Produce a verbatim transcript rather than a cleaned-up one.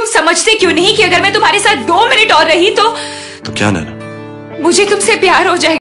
तुम समझते क्यों नहीं कि अगर मैं तुम्हारे साथ दो मिनट और रही तो तो क्या नैना, मुझे तुमसे प्यार हो जाएगा।